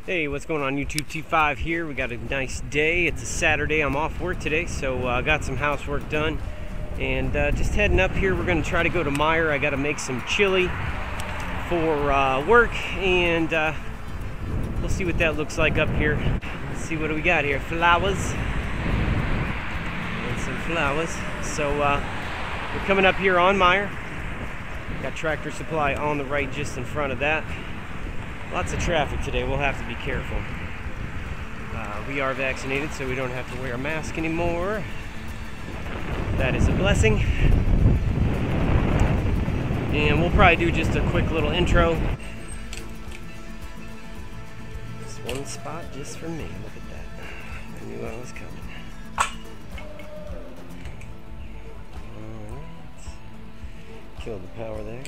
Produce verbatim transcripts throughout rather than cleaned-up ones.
Hey, what's going on YouTube? T five here. We got a nice day. It's a Saturday. I'm off work today, so I uh, got some housework done. And uh, just heading up here, we're going to try to go to Meijer. I got to make some chili for uh, work, and uh, we'll see what that looks like up here. Let's see what do we got here. Flowers. And some flowers. So uh, we're coming up here on Meijer. Got Tractor Supply on the right just in front of that. Lots of traffic today. We'll have to be careful. Uh, we are vaccinated, so we don't have to wear a mask anymore. That is a blessing. And we'll probably do just a quick little intro. This one spot just for me. Look at that. I knew I was coming. Alright. Kill the power there.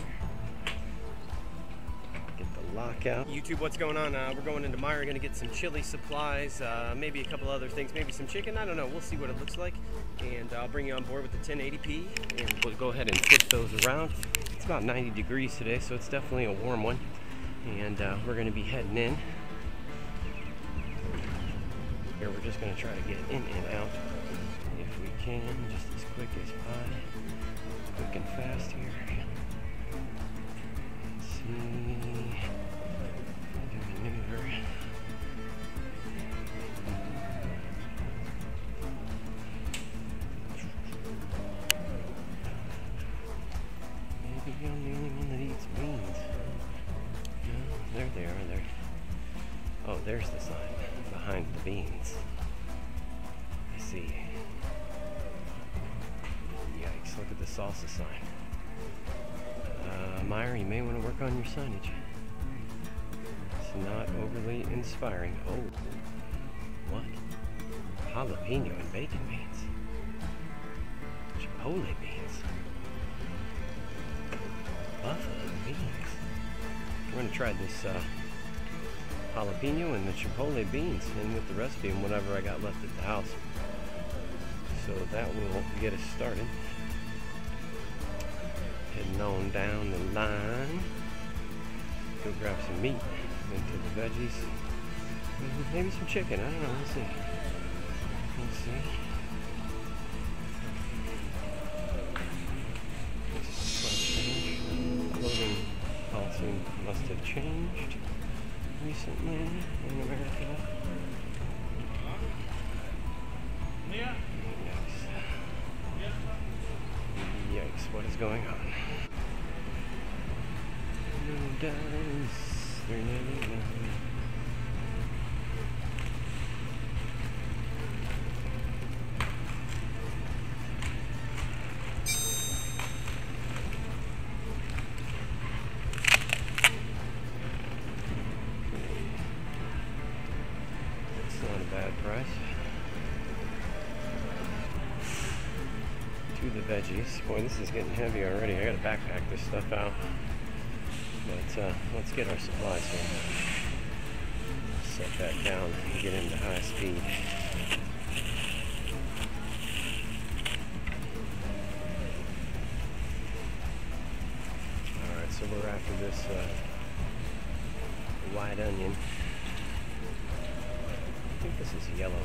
Lockout. YouTube, what's going on? Uh, we're going into Meijer, going to get some chili supplies, uh, maybe a couple other things, maybe some chicken. I don't know. We'll see what it looks like, and I'll bring you on board with the ten eighty p, and we'll go ahead and flip those around. It's about ninety degrees today, so it's definitely a warm one, and uh, we're going to be heading in. Here, we're just going to try to get in and out if we can, just as quick as possible, quick and fast here. Let's see. Maybe I'm the only one that eats beans. No, there they are. There. Oh, there's the sign behind the beans. I see. Yikes! Look at the salsa sign. Uh, Meijer, you may want to work on your signage. It's not overly inspiring. Oh, what? Jalapeno and bacon beans. Chipotle beans. Buffalo beans. We're going to try this uh, jalapeno and the chipotle beans in with the recipe and whatever I got left at the house. So that will get us started. Heading on down the line. Go grab some meat into the veggies. Maybe some chicken. I don't know. We'll see. We'll see. Clothing policy must have changed recently in America. Yikes. Yikes, what is going on? No dice, they're never done. Not a bad price. To the veggies. Boy, this is getting heavy already. I gotta backpack this stuff out. But uh, let's get our supplies here. Set that down and get into high speed. Alright, so we're after this uh, white onion. I think this is yellow.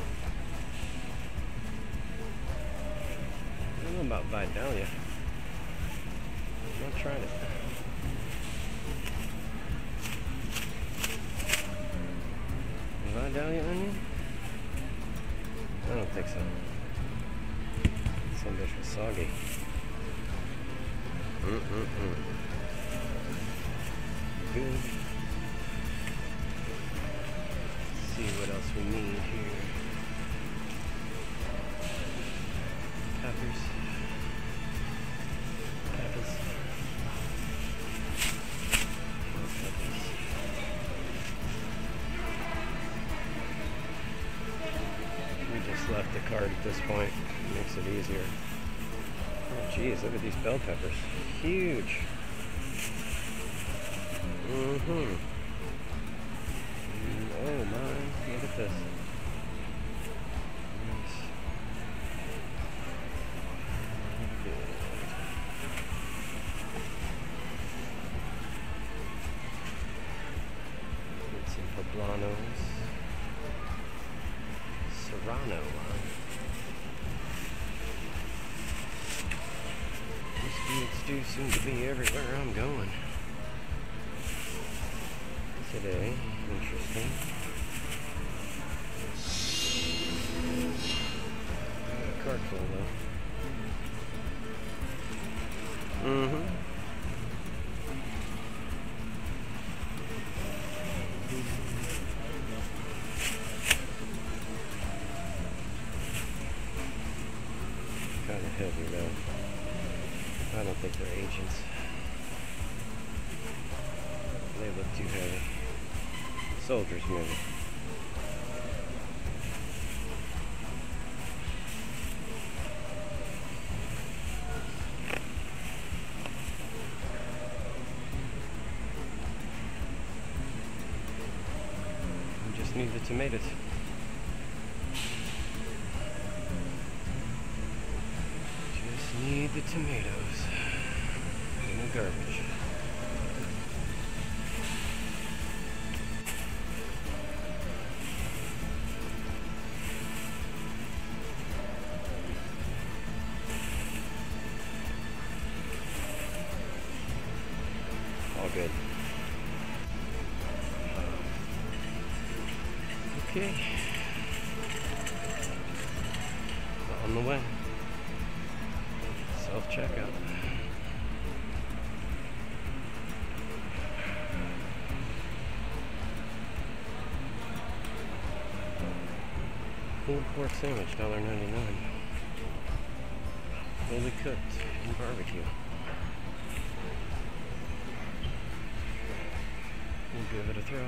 I don't know about Vidalia. I'm not trying it. Vidalia onion? I don't think so. Some dish was soggy. Mm-mm-mm. Good. See what else we need here. Peppers. Peppers. More peppers. We just left the cart at this point. It makes it easier. Oh geez, look at these bell peppers. Huge. Mm-hmm. Oh my, look at this. Nice. Poblanos. Serrano. These dudes do seem to be everywhere I'm going today. Interesting. A cart full though. Mm-hmm. Kind of heavy though. I don't think they're agents. They look too heavy. Soldiers maybe. We just need the tomatoes. Just need the tomatoes and the garbage. All good. Okay. On the way. Self-checkout. Pulled pork sandwich, one dollar ninety-nine. Fully cooked in barbecue. We'll give it a throw.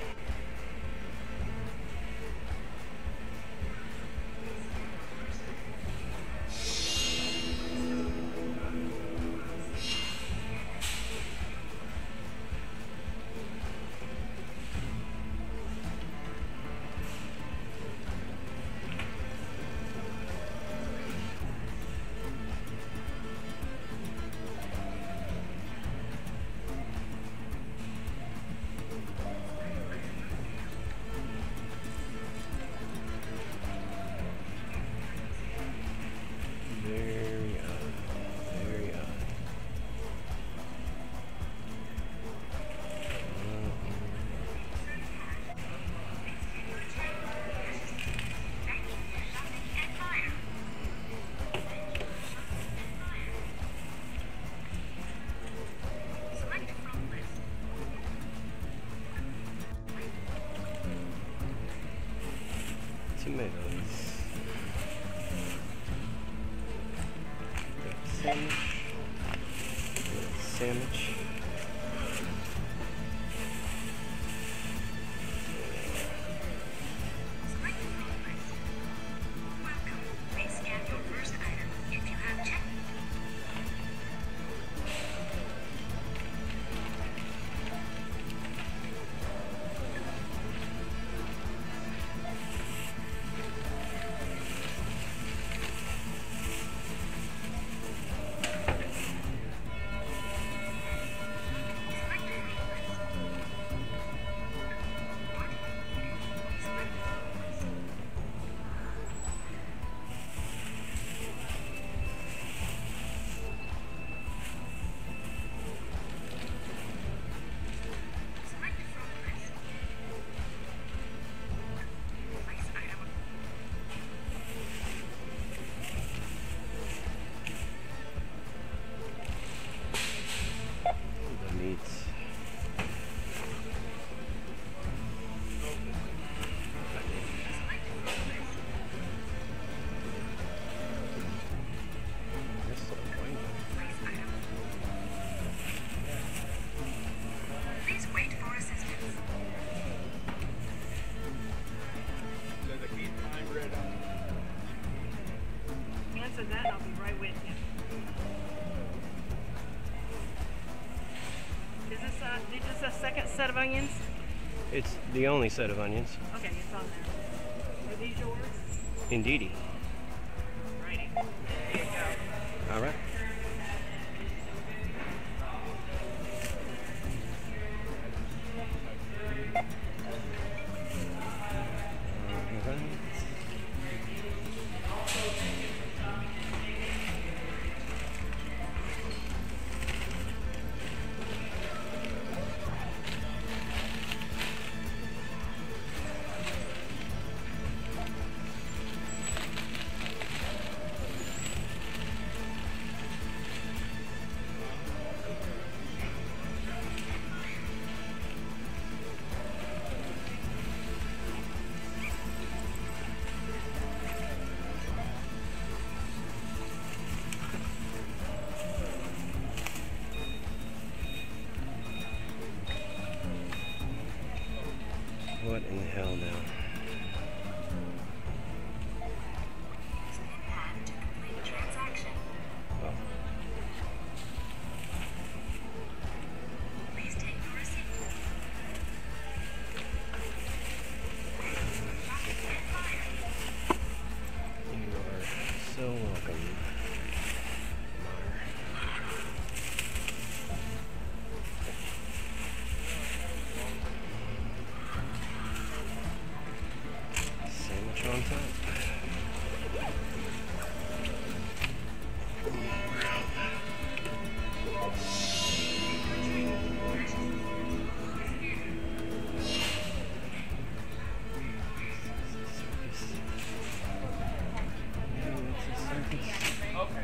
Tomatoes. Got sandwich. Got sandwich. That, and I'll be right with you. Is this a, is this a second set of onions? It's the only set of onions. Okay, it's on there. Are these yours? Indeedy. Alrighty. There you go. All right. What in the hell now? Oh. You are so welcome. Sandwich on top. Okay.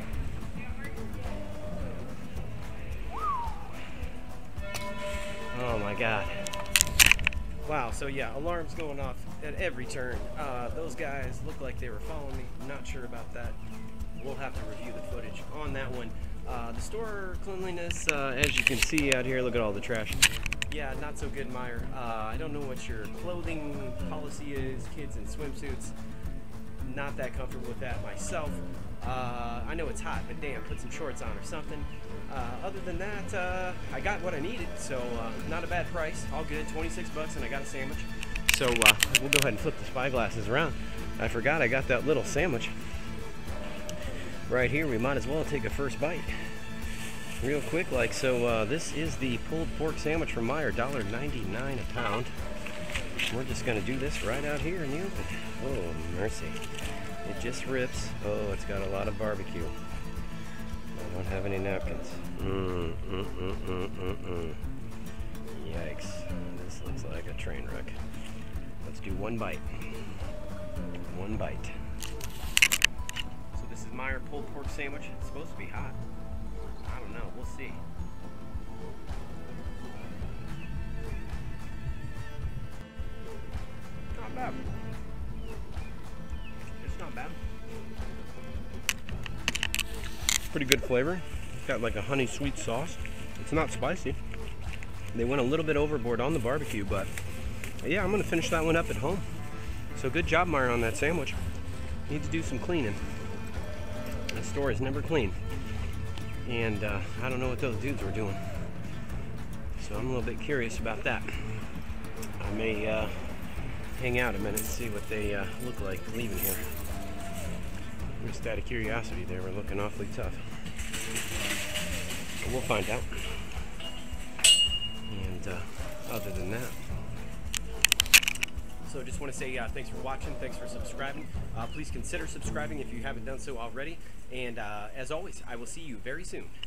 Oh my God. Wow, so yeah, alarms going off at every turn. Uh, those guys look like they were following me. I'm not sure about that. We'll have to review the footage on that one. Uh, the store cleanliness, uh, as you can see out here, look at all the trash. Yeah, not so good, Meijer. Uh, I don't know what your clothing policy is, kids in swimsuits. Not that comfortable with that myself. Uh, I know it's hot, but damn, put some shorts on or something. Uh, other than that, uh, I got what I needed, so uh, not a bad price. All good, twenty-six bucks, and I got a sandwich. So uh, we'll go ahead and flip the spyglasses around. I forgot I got that little sandwich. Right here, we might as well take a first bite. Real quick, like so. Uh, this is the pulled pork sandwich from Meijer, one ninety-nine a pound. We're just gonna do this right out here in the open. Oh, mercy. It just rips. Oh, it's got a lot of barbecue. I don't have any napkins. Mm, mm, mm, mm, mm, mm. Yikes. This looks like a train wreck. Let's do one bite. One bite. So this is Meijer pulled pork sandwich. It's supposed to be hot. I don't know. We'll see. Not bad. It's not bad. Pretty good flavor. It's got like a honey sweet sauce. It's not spicy. They went a little bit overboard on the barbecue, but yeah, I'm gonna finish that one up at home. So good job, Meijer, on that sandwich. Need to do some cleaning. The store is never clean. And uh, I don't know what those dudes were doing. So I'm a little bit curious about that. I may uh, hang out a minute and see what they uh, look like leaving here. Just out of curiosity, they were looking awfully tough. But we'll find out. And uh, other than that, so just want to say uh, thanks for watching, thanks for subscribing. Uh, please consider subscribing if you haven't done so already. And uh, as always, I will see you very soon.